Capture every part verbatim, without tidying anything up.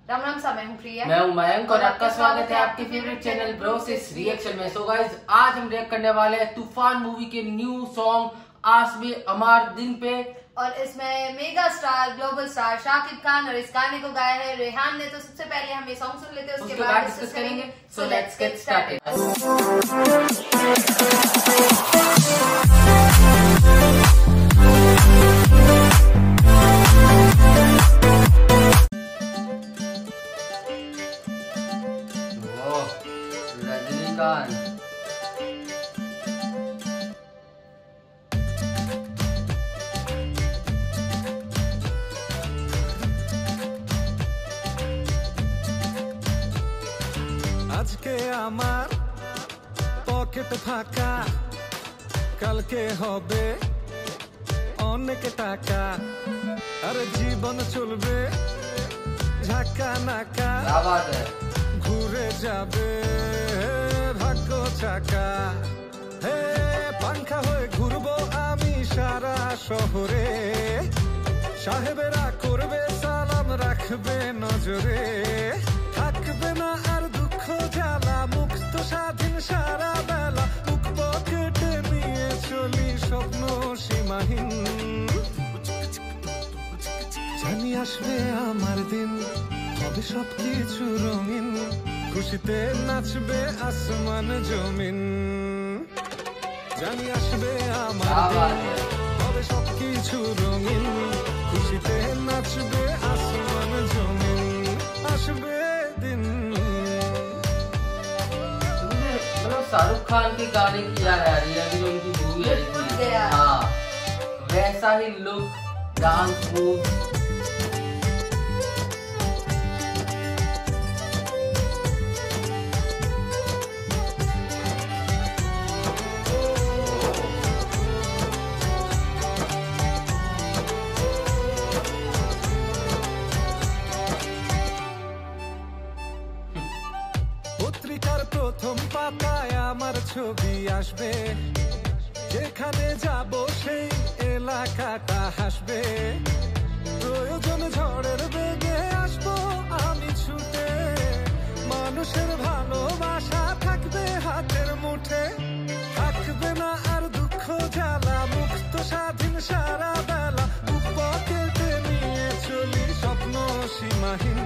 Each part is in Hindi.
राम राम सा, मैं हूँ प्रिया, मैं हूँ मयंक और आपका स्वागत है आपके फेवरेट चैनल ब्रोसिस रिएक्शन में। सो गाइस, आज हम रिएक्ट करने वाले हैं तूफान मूवी के न्यू सॉन्ग आसबे अमार दिन पे। और इसमें mega star global star Shakib Khan और इस गाने को गाया है रेहान ने। तो सबसे पहले हम ये सॉन्ग सुन लेते हैं, उसके, उसके बाद डिस्कस करेंगे। So let's get started. Rajinikanth আজকে আমার পকেট ফাঁকা, কালকে হবে অনেক টাকা, আর জীবন চলবে ঝাঁকা নাকা, ঘুরে যাবে ভাগ্য চাকা। হে পাংখা হয়ে ঘুরবো আমি সারা শহরে, সাহেবেরা করবে সালাম রাখবে নজরে, থাকবে না আর দুঃখ জ্বালা, মুক্ত স্বাধীন সারা বেলা, বুক পকেটে নিয়ে চলি স্বপ্ন সীমাহীন। জানি আসবে আমার দিন, হবে সবকিছু রঙিন, খুশিতে নাচবে আসমান জমিন। জানি আসবে আমার দিন, হবে সবকিছু রঙিন, খুশিতে নাচবে আসমান জমিন। আসবে दिन। मतलब शाहरुख खान के गाने की याद आ रही है अभी जो उनकी मूवी आई थी। हाँ, वैसा ही लुक, डांस मूव। পত্রিকার প্রথম পাতায় আমার ছবি আসবে, যেখানে যাব সেই এলাকাটা হাসবে, প্রয়োজন ঝড়ের বেগে আসবো আমি ছুটে, মানুষের ভালোবাসা থাকবে হাতের মুঠে, থাকবে না আর দুঃখ জ্বালা, মুক্ত স্বাধীন সারা বেলা, বুক পকেটে নিয়ে চলি স্বপ্ন সীমাহীন।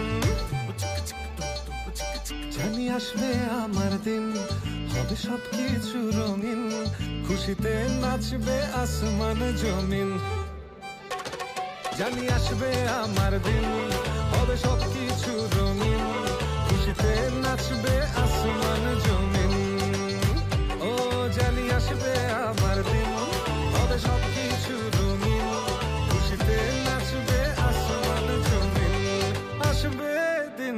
জানি আসবে আমার দিন, হবে সবকিছু রঙিন, খুশিতে নাচবে আসমান জমিন। জানি আসবে আমার দিন, হবে সবকিছু রঙিন, খুশিতে নাচবে আসমান জমিন। ও জানি আসবে আমার দিন, হবে সবকিছু রঙিন, খুশিতে নাচবে আসমান জমিন। আসবে दिन।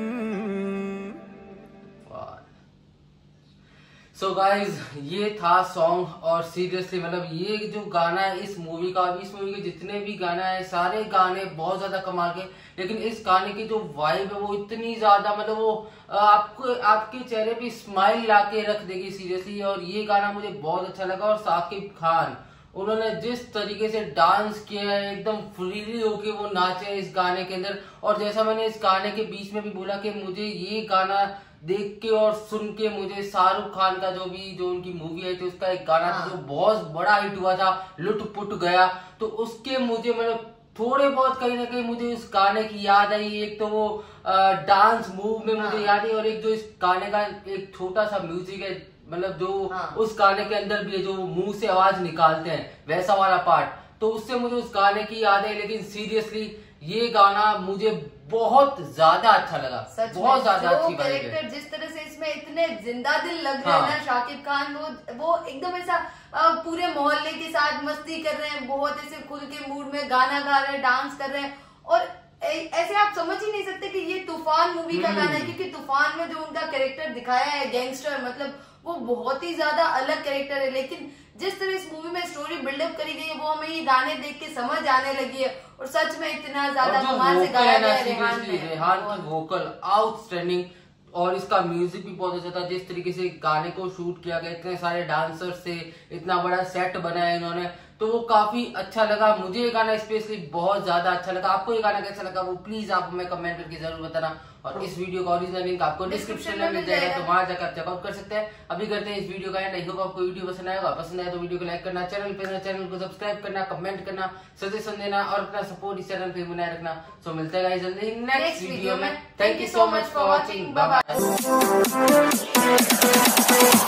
सो so गाइज, ये था सॉन्ग। और सीरियसली मतलब ये जो गाना है इस मूवी का, इस मूवी के जितने भी गाना है सारे गाने बहुत ज्यादा कमाल के, लेकिन इस गाने की जो वाइब है वो इतनी ज्यादा मतलब वो आपको आपके चेहरे पे स्माइल लाके रख देगी सीरियसली। और ये गाना मुझे बहुत अच्छा लगा। और शाकिब खान, उन्होंने जिस तरीके से डांस किया है, एकदम फ्रीली होके वो नाचे इस गाने के अंदर। और जैसा मैंने इस गाने के बीच में भी बोला कि मुझे ये गाना देख के और सुन के मुझे शाहरुख खान का जो भी जो उनकी मूवी आई थी उसका एक गाना था जो बहुत बड़ा हिट हुआ था, लुट पुट गया, तो उसके मुझे मतलब थोड़े बहुत कहीं ना कहीं मुझे उस गाने की याद आई। एक तो वो आ, डांस मूव में मुझे याद है, और एक जो इस गाने का एक छोटा सा म्यूजिक है, मतलब जो हाँ। उस गाने के अंदर भी है, जो मुंह से आवाज निकालते हैं वैसा वाला पार्ट, तो उससे मुझे उस गाने की याद है। लेकिन सीरियसली ये गाना मुझे बहुत ज्यादा अच्छा लगा, बहुत ज्यादा अच्छी कैरेक्टर जिस तरह से इसमें इतने जिंदा दिल लग रहे हैं ना शाकिब खान, वो वो एकदम ऐसा पूरे मोहल्ले के साथ मस्ती कर रहे हैं, बहुत ऐसे खुल के मूड में गाना गा रहे हैं, डांस कर रहे हैं। और ऐसे आप समझ ही नहीं सकते कि ये तूफान मूवी का गाना है, क्योंकि तूफान में जो उनका कैरेक्टर दिखाया है गैंगस्टर, मतलब वो बहुत ही ज्यादा अलग कैरेक्टर है। लेकिन जिस तरह इस मूवी में स्टोरी बिल्डअप करी गई है वो हमें ये गाने देख के समझ आने लगी है। और सच में इतना ज्यादा कमाल से गाया गया है रेहान ने। रेहान की वोकल आउटस्टैंडिंग, और इसका म्यूजिक भी बहुत अच्छा था। जिस तरीके से गाने को शूट किया गया, इतने सारे डांसर्स से इतना बड़ा सेट बनाया इन्होंने, तो वो काफी अच्छा लगा। मुझे ये गाना स्पेशली बहुत ज्यादा अच्छा लगा। आपको ये गाना कैसा लगा वो प्लीज आप हमें कमेंट करके जरूर बताना। और इस वीडियो का ओरिजिनल लिंक आपको डिस्क्रिप्शन में मिल जाएगा, तो वहां जाकर आप चेकआउट कर सकते हैं। अभी करते हैं इस वीडियो का एंड। आई होप आपको वीडियो पसंद आएगा। पसंद आया तो वीडियो को लाइक करना, चैनल पे चैनल को सब्सक्राइब करना, कमेंट करना, सजेशन देना और अपना सपोर्ट इस चैनल पे बनाए रखना। सो मिलते हैं गाइस जल्दी नेक्स्ट वीडियो में। Thank you so much for watching. Bye bye.